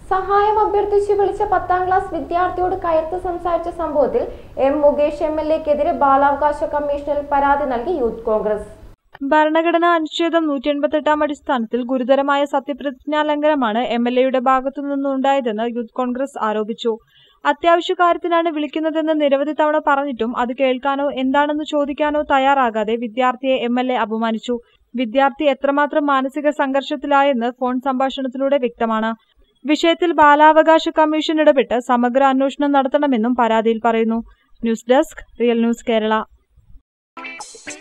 സഹായം അഭ്യർത്ഥിച്ച് വിളിച്ച 10ാം ക്ലാസ് വിദ്യാർത്ഥിയോട് കയർത്ത് സംസാരിച്ച സംഭവത്തിൽ എം മുകേഷ് എംഎൽഎക്കെതിരെ ബാലാവകാശ കമ്മീഷനിൽ പരാതി നൽകി യൂത്ത് കോൺഗ്രസ്. ഭരണഘടനാ അനുച്ഛേദം 188 അടിസ്ഥാനത്തിൽ ഗുരുതരമായ സത്യപ്രതിജ്ഞാ ലംഘനമാണ് എംഎൽഎയുടെ ഭാഗത്തുനിന്നുണ്ടായതെന്ന് യൂത്ത് കോൺഗ്രസ് ആരോപിച്ചു. അത്യാവശ്യ കാര്യത്തിനാണ് വിളിക്കുന്നതെന്ന് നിരവധി തവണ പറഞ്ഞിട്ടും അത് കേൾക്കാനോ എന്താണെന്ന് ചോദിക്കാനോ തയ്യാറാകാതെ വിദ്യാർത്ഥിയെ എംഎൽഎ അപമാനിച്ചു. വിദ്യാർത്ഥി എത്രമാത്രം മാനസിക സംഘർഷത്തിലായെന്ന് ഫോൺ സംഭാഷണത്തിലൂടെ വ്യക്തമാണ്. വിഷയത്തിൽ ബാലാവകാശ കമ്മീഷൻ ഇടപെട്ട് സമഗ്ര അന്വേഷണം നടത്തണമെന്നും പരാതിയിൽ പറയുന്നു. News desk, real news Kerala.